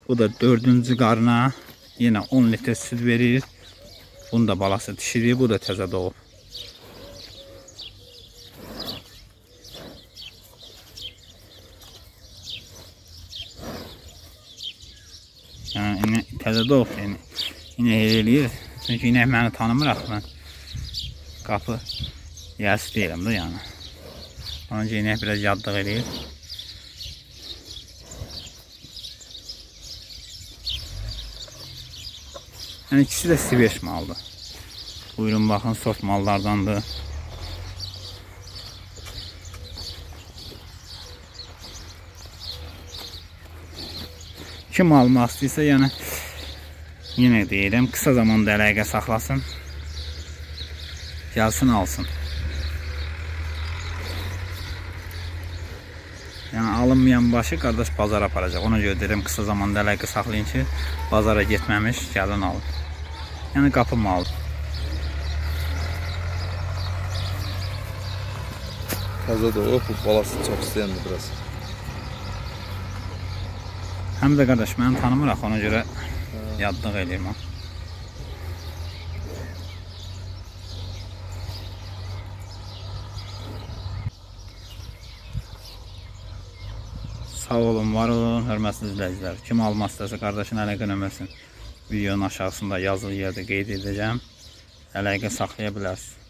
Bu da 4-cü qarına. Yenə 10 litr süd verir. Bunun da balası dişidir. Bu da təzə doğub. Yəni təzə doğub. İnək eləyir. Çünki inək məni tanımıraq mən. Qapı yəsi deyirəm də yəni. Onca inək biraz yadlıq eləyir. Yəni ikisi də Siverç maldır. Buyurun baxın, sort mallardandır. Kim almaq istəyirsə, yəni yenə deyirəm, qısa zamanda əlaqə saxlasın. Gəlsin, alsın. Yəni alınmayan başı qardaş bazara aparacaq. Ona görə deyirəm, qısa zamanda əlaqə saxlayın ki, bazara getməmiş gəlin alın. Yəni qapı malıdır. Təzə doğub, bu balası çox istəyəndir biraz. Həm də qardaş, məni tanımıraq, ona görə yadlıq eləyim. Sağ olun, var olun, hörmətli izləyicilər. Kim almaq istəsə qardaşın əlaqə nömrəsini videonun aşağısında yazılı yerdə qeyd edəcəm. Əlaqə saxlaya bilərsiniz.